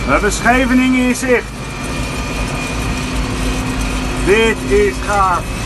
We hebben Scheveningen in zicht. Dit is gaaf.